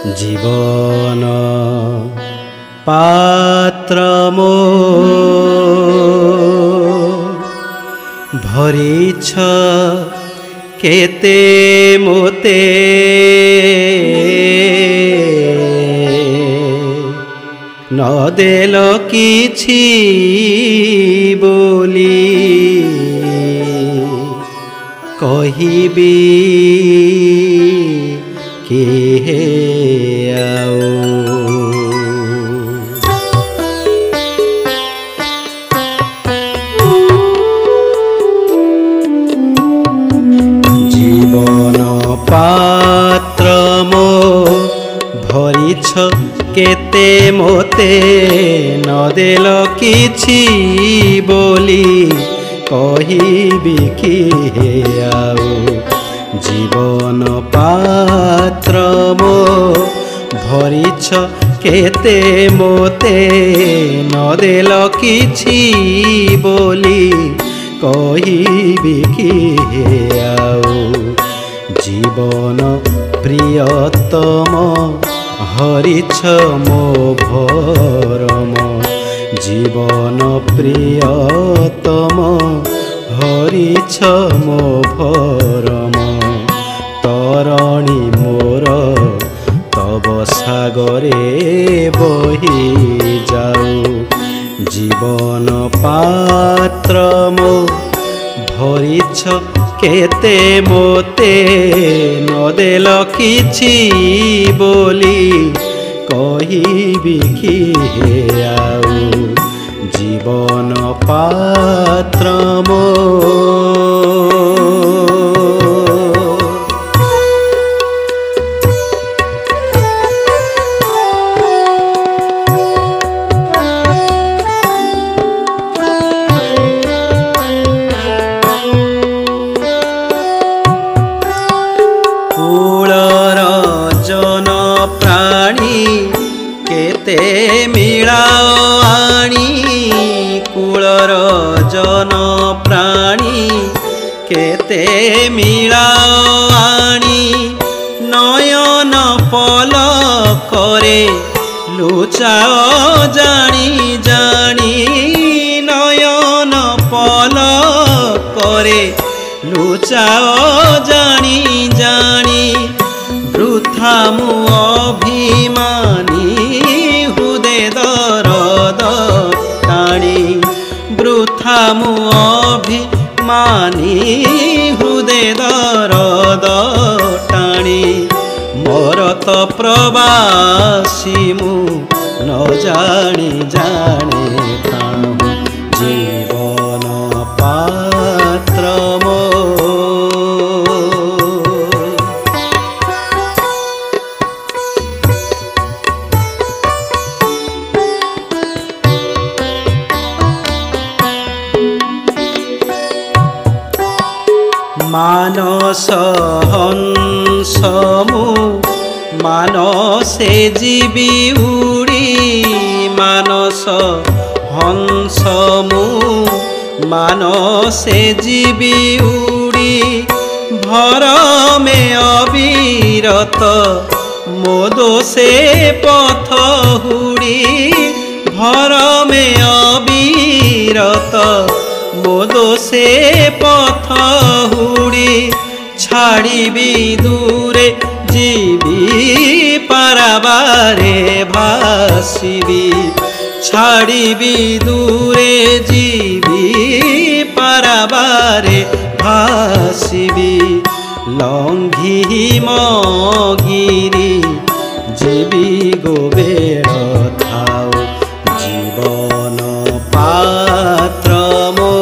জীবন পাত্র মো ভরিছ কেতে মোতে নদেল কিছু বলি কহিবি কেহে আও জীবন পাত্র মো ভরিছ কেতে মোতে নদেল কিছু বলি কহিবি কিহে আও জীবন পাত্র মো ভরিছ কেতে মোতে নদেল কিছু বলি কহিবি কিহে আও জীবন প্রিয়তম হরিছ মো ভরম জীবন প্রিয়তম হরিছ মো ভরম তরণী মোর তব সাগরে বহি যাও জীবন পাত্র মো ভরিছ কেতে মোতে নদেল কিছু বলি কহিবি কিহে আও জীবন পাত্র মো কেতে মিলাও আনি কূলর জন প্রাণী কেতে মিলাও আনি নয়ন পলকরে লুচাও জানি জানি নয়ন পলকরে লুচাও জানি জানি বৃথা মু অভিমানী হুদে দরদ টাণি বৃথা মু অভিমানী হুদে দরদ টাণি মরত প্রবাসী মু ন জানি জানে তাহু জীবন পাত্র মো মানস হংস মু মানসে জীবি উড়ি মানস হংস মু মানসে জীবি উড়ি ভরমে অবিরত মো দোষে পথ হুড়ি ভরমে অবিরত মো দোষে পথ হুড়ি ছাড়িবি দূরে জীবি পারাবারে ভাসিবি ছাড়িবি দূরে জীবি পারাবারে ভাসিবি লঙ্ঘিম গিরি জীবি গোবেড় থাও জীবন পাত্র মো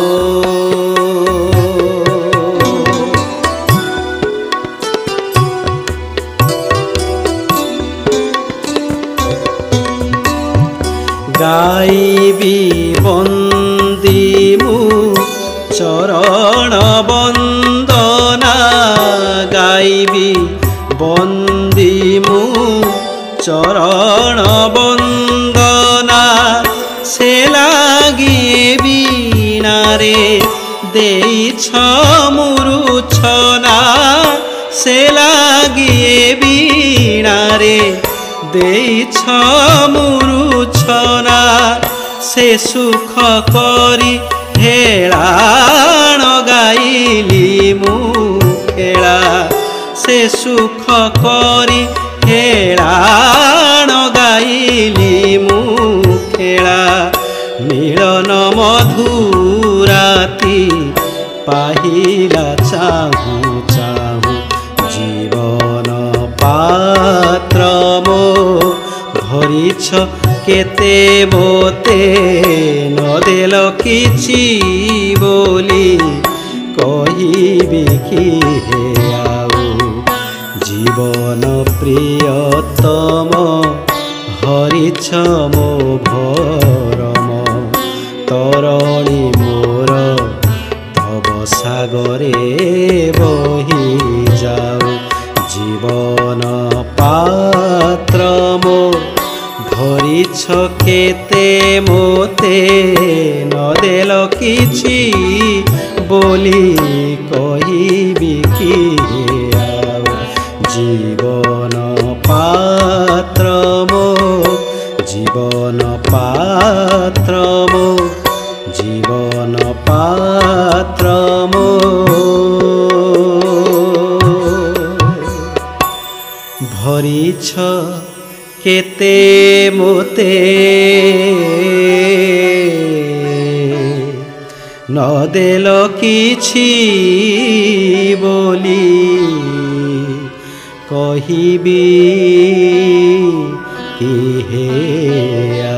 গাইবি বন্দি মু চরণ বন্দনা গাইবি বন্দি মু চরণ বন্দনা সে লাগিয়ে বীণারে ଦେଇଛ ମୁରୁଛନା से लागिए बीणारे देइछ मुरुछना से सुख करी हेलाण गाइली मु खेला से सुख करी हेलाण गाइली मु खेला मिलन मधुराती पाहिला चाहू चाहू जीवन पात्र मो भरिछ केते मोते नदेल किछि बोली कहिबि कि हे आउ जीवन प्रियतम हरिछ मो भरम तरणि मोर तव सागरे बहि जाऊ जीवन पात्र मो भरिछ केते मोते नदेल किछि बोली कहिबि कि आउ जीवन पात्र मो जीवन पात्र मो जीवन पात्र मो भरिछ केते मोते नदेल किछि बोली कहिबि कि हे